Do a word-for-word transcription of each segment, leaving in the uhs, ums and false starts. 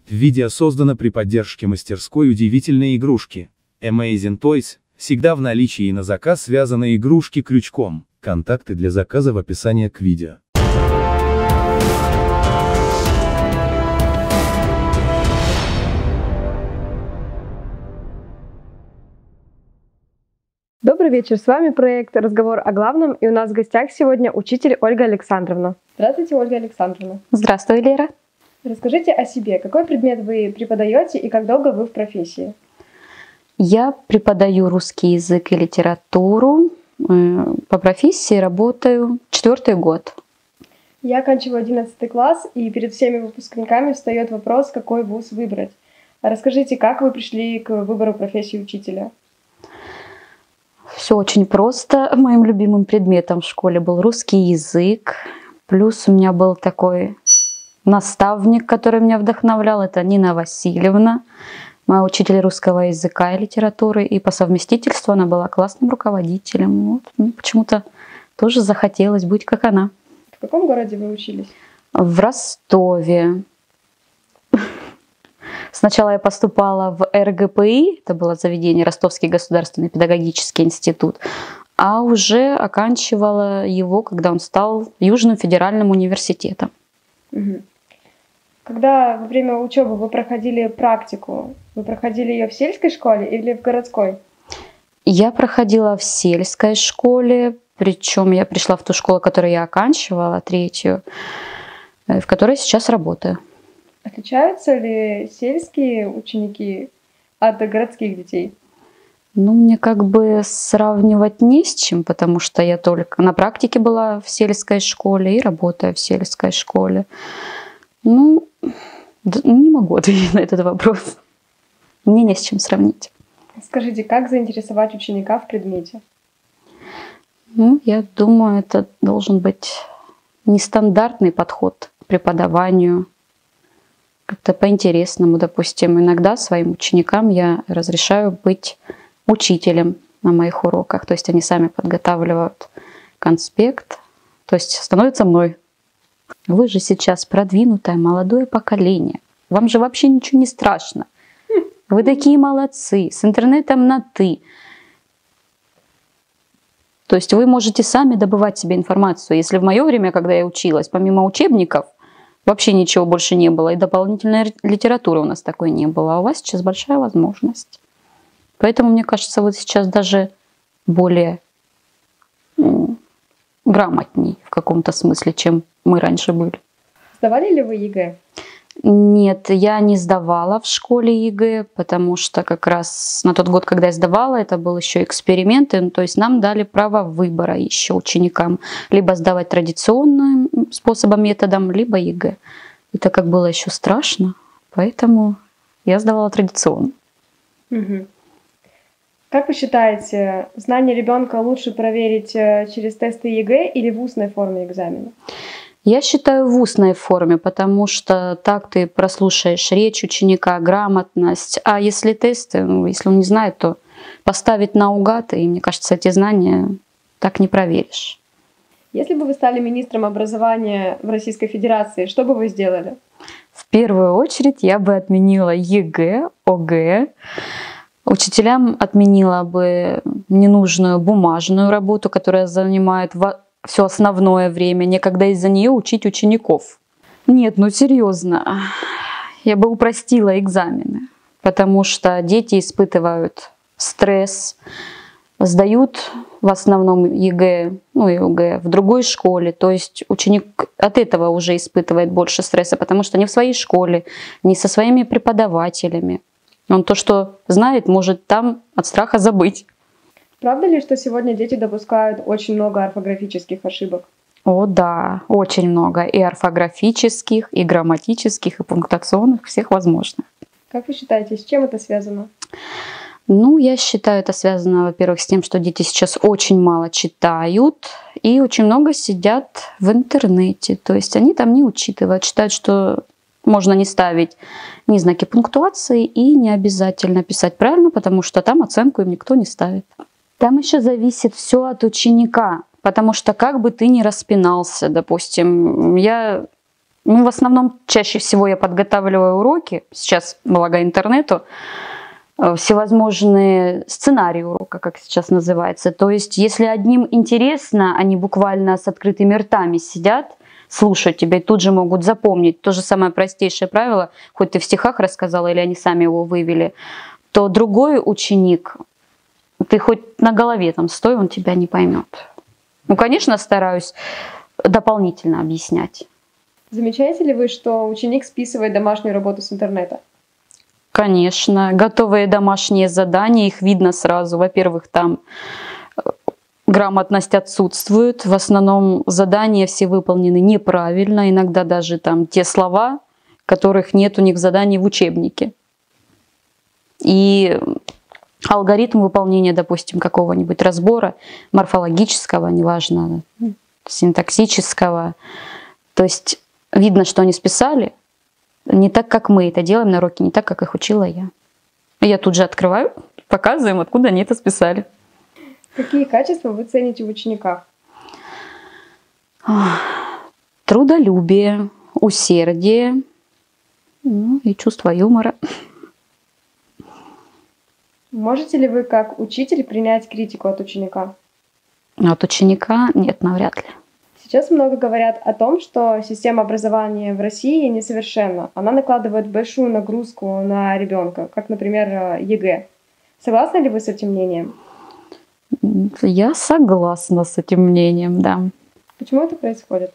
Видео создано при поддержке мастерской удивительной игрушки Amazing Toys, всегда в наличии и на заказ связанные игрушки крючком. Контакты для заказа в описании к видео. Добрый вечер, с вами проект «Разговор о главном», и у нас в гостях сегодня учитель Ольга Александровна. Здравствуйте, Ольга Александровна. Здравствуй, Лера. Расскажите о себе, какой предмет вы преподаете и как долго вы в профессии? Я преподаю русский язык и литературу. По профессии работаю четвертый год. Я оканчиваю одиннадцатый класс, и перед всеми выпускниками встает вопрос, какой вуз выбрать. Расскажите, как вы пришли к выбору профессии учителя? Все очень просто. Моим любимым предметом в школе был русский язык. Плюс у меня был такой наставник, который меня вдохновлял. Это Нина Васильевна, моя учитель русского языка и литературы. И по совместительству она была классным руководителем. Вот. Мне почему-то тоже захотелось быть как она. В каком городе вы учились? В Ростове. Сначала я поступала в эр гэ пэ и, это было заведение Ростовский государственный педагогический институт, а уже оканчивала его, когда он стал Южным федеральным университетом. Угу. Когда во время учебы вы проходили практику, вы проходили ее в сельской школе или в городской? Я проходила в сельской школе, причем я пришла в ту школу, которую я оканчивала, третью, в которой сейчас работаю. Отличаются ли сельские ученики от городских детей? Ну, мне как бы сравнивать не с чем, потому что я только на практике была в сельской школе и работаю в сельской школе. Ну, не могу ответить на этот вопрос. Мне не с чем сравнить. Скажите, как заинтересовать ученика в предмете? Ну, я думаю, это должен быть нестандартный подход к преподаванию. Как-то по-интересному, допустим. Иногда своим ученикам я разрешаю быть учителем на моих уроках. То есть они сами подготавливают конспект, то есть становятся мной. Вы же сейчас продвинутое молодое поколение. Вам же вообще ничего не страшно. Вы такие молодцы, с интернетом на «ты». То есть вы можете сами добывать себе информацию. Если в мое время, когда я училась, помимо учебников, вообще ничего больше не было, и дополнительной литературы у нас такой не было. А у вас сейчас большая возможность. Поэтому, мне кажется, вы сейчас даже более ну, грамотней в каком-то смысле, чем мы раньше были. Сдавали ли вы е гэ? Нет, я не сдавала в школе е гэ, потому что как раз на тот год, когда я сдавала, это был еще эксперимент, ну, то есть нам дали право выбора еще ученикам, либо сдавать традиционным способом, методом, либо е гэ. Это как было еще страшно, поэтому я сдавала традиционно. Угу. Как вы считаете, знания ребенка лучше проверить через тесты е гэ или в устной форме экзамена? Я считаю в устной форме, потому что так ты прослушаешь речь ученика, грамотность. А если тесты, ну, если он не знает, то поставить наугад, и мне кажется, эти знания так не проверишь. Если бы вы стали министром образования в Российской Федерации, что бы вы сделали? В первую очередь я бы отменила е гэ, о гэ. Учителям отменила бы ненужную бумажную работу, которая занимает все основное время, некогда из-за нее учить учеников. Нет, ну серьезно, я бы упростила экзамены, потому что дети испытывают стресс, сдают в основном е гэ, ну и о гэ в другой школе, то есть ученик от этого уже испытывает больше стресса, потому что не в своей школе, не со своими преподавателями. Он то, что знает, может там от страха забыть. Правда ли, что сегодня дети допускают очень много орфографических ошибок? О да, очень много. И орфографических, и грамматических, и пунктуационных, всех возможных. Как вы считаете, с чем это связано? Ну, я считаю, это связано, во-первых, с тем, что дети сейчас очень мало читают и очень много сидят в интернете. То есть они там не учитывают, считают, что можно не ставить ни знаки пунктуации и не обязательно писать правильно, потому что там оценку им никто не ставит. Там еще зависит все от ученика, потому что как бы ты ни распинался, допустим, я Ну, в основном, чаще всего я подготавливаю уроки, сейчас, благо интернету, всевозможные сценарии урока, как сейчас называется. То есть, если одним интересно, они буквально с открытыми ртами сидят, слушают тебя и тут же могут запомнить. То же самое простейшее правило, хоть ты в стихах рассказала или они сами его вывели, то другой ученик, ты хоть на голове там стой, он тебя не поймет. Ну, конечно, стараюсь дополнительно объяснять. Замечаете ли вы, что ученик списывает домашнюю работу с интернета? Конечно. Готовые домашние задания, их видно сразу. Во-первых, там грамотность отсутствует. В основном задания все выполнены неправильно. Иногда даже там те слова, которых нет у них в задании в учебнике. И алгоритм выполнения, допустим, какого-нибудь разбора морфологического, неважно, синтаксического. То есть видно, что они списали не так, как мы это делаем на уроке, не так, как их учила я. Я тут же открываю, показываем, откуда они это списали. Какие качества вы цените в учениках? Трудолюбие, усердие, ну, и чувство юмора. Можете ли вы, как учитель, принять критику от ученика? От ученика нет, навряд ли. Сейчас много говорят о том, что система образования в России несовершенна. Она накладывает большую нагрузку на ребенка, как, например, ЕГЭ. Согласны ли вы с этим мнением? Я согласна с этим мнением, да. Почему это происходит?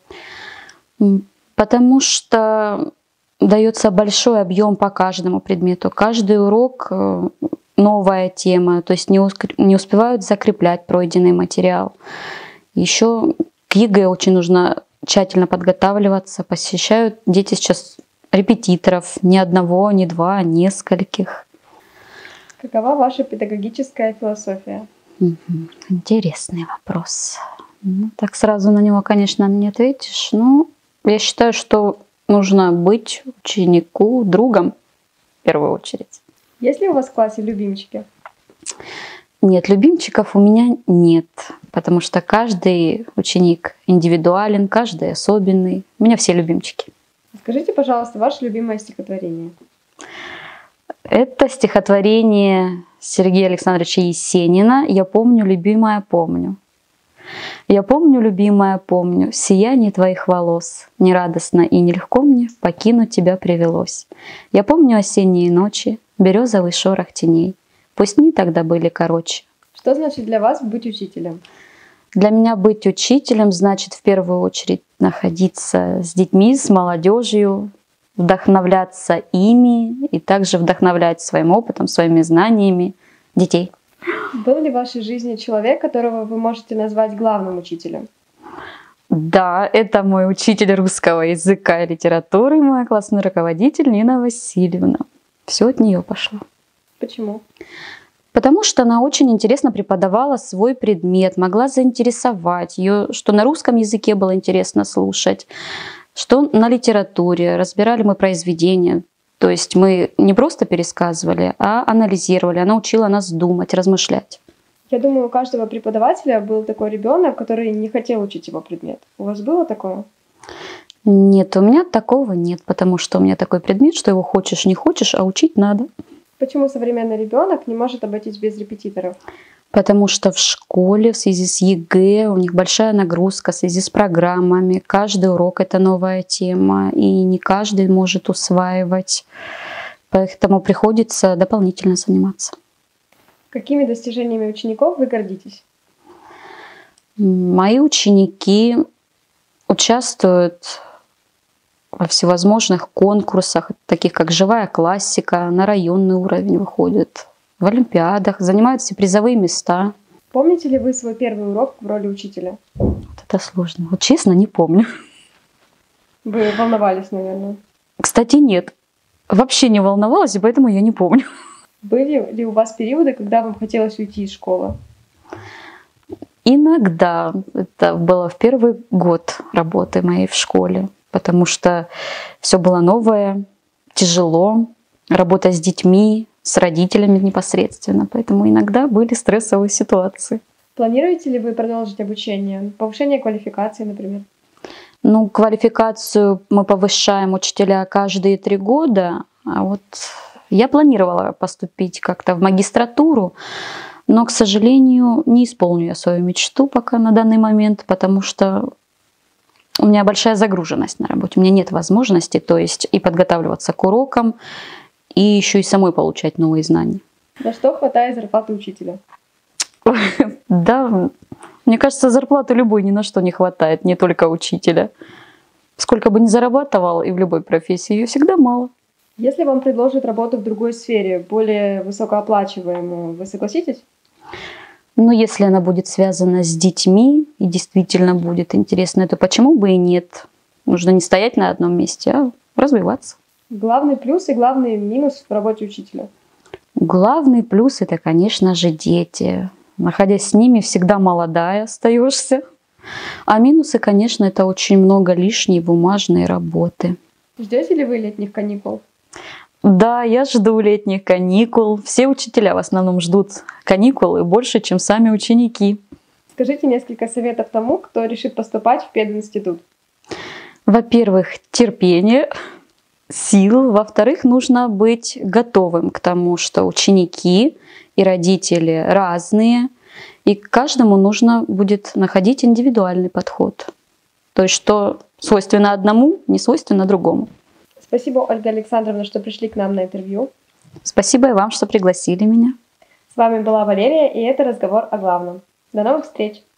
Потому что дается большой объем по каждому предмету. Каждый урок новая тема, то есть не успевают закреплять пройденный материал. Еще к ЕГЭ очень нужно тщательно подготавливаться. Посещают дети сейчас репетиторов, ни одного, ни два, а нескольких. Какова ваша педагогическая философия? Интересный вопрос. Ну, так сразу на него, конечно, не ответишь. Но я считаю, что нужно быть ученику другом в первую очередь. Есть ли у вас в классе любимчики? Нет, любимчиков у меня нет, потому что каждый ученик индивидуален, каждый особенный. У меня все любимчики. Скажите, пожалуйста, ваше любимое стихотворение. Это стихотворение Сергея Александровича Есенина «Я помню, любимая, помню». «Я помню, любимая, помню, сияние твоих волос. Нерадостно и нелегко мне покинуть тебя привелось. Я помню осенние ночи, березовый шорох теней. Пусть дни тогда были короче». Что значит для вас быть учителем? Для меня быть учителем значит в первую очередь находиться с детьми, с молодежью, вдохновляться ими и также вдохновлять своим опытом, своими знаниями детей. Был ли в вашей жизни человек, которого вы можете назвать главным учителем? Да, это мой учитель русского языка и литературы, моя классный руководитель Нина Васильевна. Все от нее пошло. Почему? Потому что она очень интересно преподавала свой предмет, могла заинтересовать ее, что на русском языке было интересно слушать, что на литературе. Разбирали мы произведения. То есть мы не просто пересказывали, а анализировали. Она учила нас думать, размышлять. Я думаю, у каждого преподавателя был такой ребенок, который не хотел учить его предмет. У вас было такое? Нет, у меня такого нет, потому что у меня такой предмет, что его хочешь, не хочешь, а учить надо. Почему современный ребенок не может обойтись без репетиторов? Потому что в школе в связи с ЕГЭ у них большая нагрузка в связи с программами. Каждый урок — это новая тема, и не каждый может усваивать. Поэтому приходится дополнительно заниматься. Какими достижениями учеников вы гордитесь? Мои ученики участвуют во всевозможных конкурсах, таких как «Живая классика», на районный уровень выходят, в олимпиадах, занимают все призовые места. Помните ли вы свой первый урок в роли учителя? Вот это сложно. Вот честно, не помню. Вы волновались, наверное. Кстати, нет. Вообще не волновалась, и поэтому я не помню. Были ли у вас периоды, когда вам хотелось уйти из школы? Иногда. Это было в первый год работы моей в школе, потому что все было новое, тяжело, работа с детьми, с родителями непосредственно. Поэтому иногда были стрессовые ситуации. Планируете ли вы продолжить обучение? Повышение квалификации, например? Ну, квалификацию мы повышаем учителя каждые три года. А вот я планировала поступить как-то в магистратуру, но, к сожалению, не исполню я свою мечту пока на данный момент, потому что у меня большая загруженность на работе. У меня нет возможности, то есть и подготавливаться к урокам, и еще и самой получать новые знания. На что хватает зарплаты учителя? Да, мне кажется, зарплаты любой ни на что не хватает, не только учителя. Сколько бы ни зарабатывал и в любой профессии, ее всегда мало. Если вам предложат работу в другой сфере, более высокооплачиваемую, вы согласитесь? Но если она будет связана с детьми и действительно будет интересна, то почему бы и нет? Нужно не стоять на одном месте, а развиваться. Главный плюс и главный минус в работе учителя? Главный плюс — это, конечно же, дети. Находясь с ними, всегда молодая остаешься. А минусы, конечно, это очень много лишней бумажной работы. Ждете ли вы летних каникул? Да, я жду летних каникул. Все учителя в основном ждут каникулы больше, чем сами ученики. Скажите несколько советов тому, кто решит поступать в пединститут. Во-первых, терпение, сил. Во-вторых, нужно быть готовым к тому, что ученики и родители разные, и каждому нужно будет находить индивидуальный подход. То есть, что свойственно одному, не свойственно другому. Спасибо, Ольга Александровна, что пришли к нам на интервью. Спасибо и вам, что пригласили меня. С вами была Валерия, и это разговор о главном. До новых встреч!